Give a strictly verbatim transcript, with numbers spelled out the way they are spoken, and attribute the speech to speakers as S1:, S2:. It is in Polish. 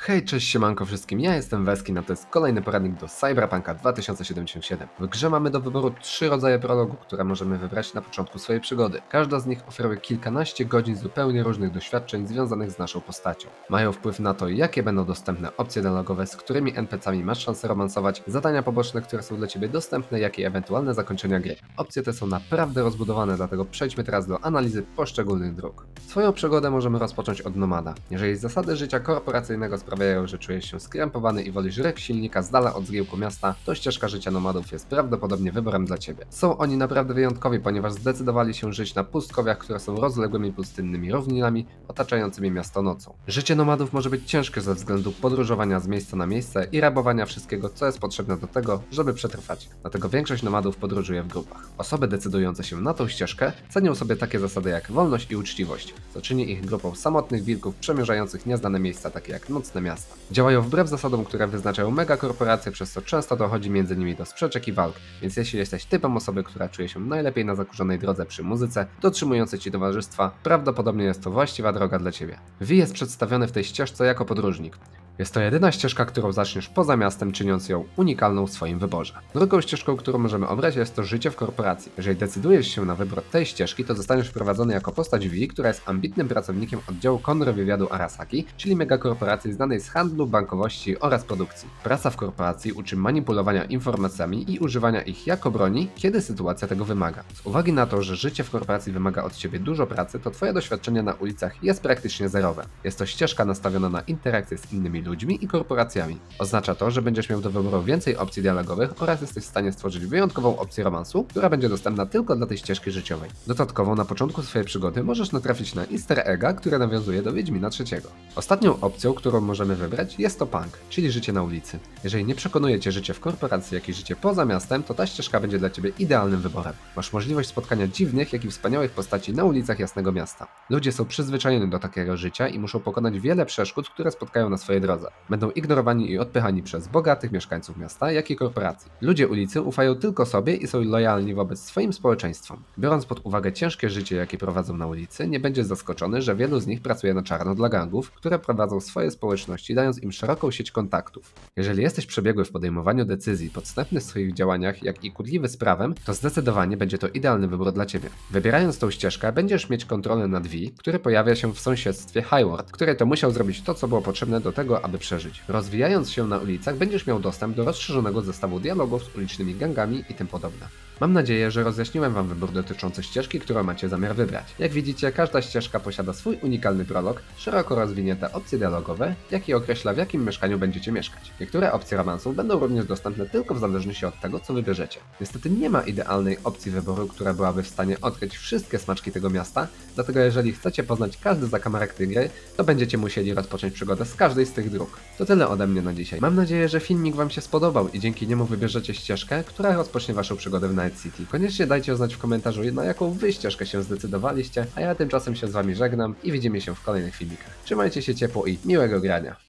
S1: Hej, cześć, siemanko wszystkim, ja jestem Weskin, a to jest kolejny poradnik do Cyberpunka dwa tysiące siedemdziesiąt siedem. W grze mamy do wyboru trzy rodzaje prologu, które możemy wybrać na początku swojej przygody. Każda z nich oferuje kilkanaście godzin zupełnie różnych doświadczeń związanych z naszą postacią. Mają wpływ na to, jakie będą dostępne opcje dialogowe, z którymi en pe ce ami masz szansę romansować, zadania poboczne, które są dla Ciebie dostępne, jak i ewentualne zakończenia gry. Opcje te są naprawdę rozbudowane, dlatego przejdźmy teraz do analizy poszczególnych dróg. Swoją przygodę możemy rozpocząć od nomada. Jeżeli zasady życia korporacyjnego sprawiają, że czujesz się skrępowany i wolisz ryk silnika z dala od zgiełku miasta, to ścieżka życia nomadów jest prawdopodobnie wyborem dla Ciebie. Są oni naprawdę wyjątkowi, ponieważ zdecydowali się żyć na pustkowiach, które są rozległymi pustynnymi równinami otaczającymi miasto nocą. Życie nomadów może być ciężkie ze względu podróżowania z miejsca na miejsce i rabowania wszystkiego, co jest potrzebne do tego, żeby przetrwać. Dlatego większość nomadów podróżuje w grupach. Osoby decydujące się na tą ścieżkę cenią sobie takie zasady jak wolność i uczciwość, co czyni ich grupą samotnych wilków przemierzających nieznane miejsca, takie jak nocne miasta. Działają wbrew zasadom, które wyznaczają megakorporacje, przez co często dochodzi między nimi do sprzeczek i walk, więc jeśli jesteś typem osoby, która czuje się najlepiej na zakurzonej drodze przy muzyce, dotrzymującej Ci towarzystwa, prawdopodobnie jest to właściwa droga dla Ciebie. Vi jest przedstawiony w tej ścieżce jako podróżnik. Jest to jedyna ścieżka, którą zaczniesz poza miastem, czyniąc ją unikalną w swoim wyborze. Drugą ścieżką, którą możemy obrać, jest to życie w korporacji. Jeżeli decydujesz się na wybór tej ścieżki, to zostaniesz wprowadzony jako postać Vi, która jest ambitnym pracownikiem oddziału kontrwywiadu Arasaki, czyli megakorporacji znanej z handlu, bankowości oraz produkcji. Praca w korporacji uczy manipulowania informacjami i używania ich jako broni, kiedy sytuacja tego wymaga. Z uwagi na to, że życie w korporacji wymaga od Ciebie dużo pracy, to Twoje doświadczenie na ulicach jest praktycznie zerowe. Jest to ścieżka nastawiona na interakcję z innymi ludźmi i korporacjami. Oznacza to, że będziesz miał do wyboru więcej opcji dialogowych oraz jesteś w stanie stworzyć wyjątkową opcję romansu, która będzie dostępna tylko dla tej ścieżki życiowej. Dodatkowo na początku swojej przygody możesz natrafić na easter egga, które nawiązuje do Wiedźmina trzeciego. Ostatnią opcją, którą możemy wybrać, jest to punk, czyli życie na ulicy. Jeżeli nie przekonuje Cię życie w korporacji, jak i życie poza miastem, to ta ścieżka będzie dla Ciebie idealnym wyborem. Masz możliwość spotkania dziwnych, jak i wspaniałych postaci na ulicach jasnego miasta. Ludzie są przyzwyczajeni do takiego życia i muszą pokonać wiele przeszkód, które spotkają na swojej drodze. Będą ignorowani i odpychani przez bogatych mieszkańców miasta, jak i korporacji. Ludzie ulicy ufają tylko sobie i są lojalni wobec swoim społeczeństwom. Biorąc pod uwagę ciężkie życie, jakie prowadzą na ulicy, nie będziesz zaskoczony, że wielu z nich pracuje na czarno dla gangów, które prowadzą swoje społeczności, dając im szeroką sieć kontaktów. Jeżeli jesteś przebiegły w podejmowaniu decyzji, podstępny w swoich działaniach, jak i kłótliwy z prawem, to zdecydowanie będzie to idealny wybór dla Ciebie. Wybierając tą ścieżkę, będziesz mieć kontrolę nad Vi, który pojawia się w sąsiedztwie Highward, który to musiał zrobić to, co było potrzebne do tego, aby przeżyć. Rozwijając się na ulicach, będziesz miał dostęp do rozszerzonego zestawu dialogów z ulicznymi gangami i tym podobne. Mam nadzieję, że rozjaśniłem Wam wybór dotyczący ścieżki, którą macie zamiar wybrać. Jak widzicie, każda ścieżka posiada swój unikalny prolog, szeroko rozwinięte opcje dialogowe, jak i określa, w jakim mieszkaniu będziecie mieszkać. Niektóre opcje romansów będą również dostępne tylko w zależności od tego, co wybierzecie. Niestety nie ma idealnej opcji wyboru, która byłaby w stanie odkryć wszystkie smaczki tego miasta, dlatego jeżeli chcecie poznać każdy zakamarek tej gry, to będziecie musieli rozpocząć przygodę z każdej z tych dróg. To tyle ode mnie na dzisiaj. Mam nadzieję, że filmik Wam się spodobał i dzięki niemu wybierzecie ścieżkę, która rozpocznie Waszą przygodę w Night City. Koniecznie dajcie znać w komentarzu, na jaką Wy ścieżkę się zdecydowaliście, a ja tymczasem się z Wami żegnam i widzimy się w kolejnych filmikach. Trzymajcie się ciepło i miłego grania.